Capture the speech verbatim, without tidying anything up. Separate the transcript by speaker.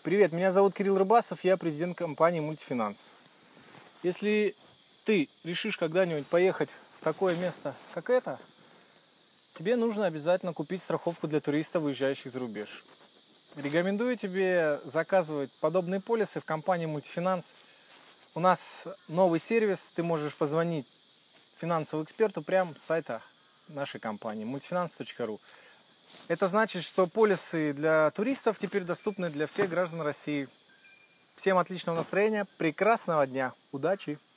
Speaker 1: Привет, меня зовут Кирилл Рыбасов, я президент компании Мультифинанс. Если ты решишь когда-нибудь поехать в такое место, как это, тебе нужно обязательно купить страховку для туристов, выезжающих за рубеж. Рекомендую тебе заказывать подобные полисы в компании Мультифинанс. У нас новый сервис, ты можешь позвонить финансовому эксперту прямо с сайта нашей компании мультифинанс точка ру. Это значит, что полисы для туристов теперь доступны для всех граждан России. Всем отличного настроения, прекрасного дня, удачи!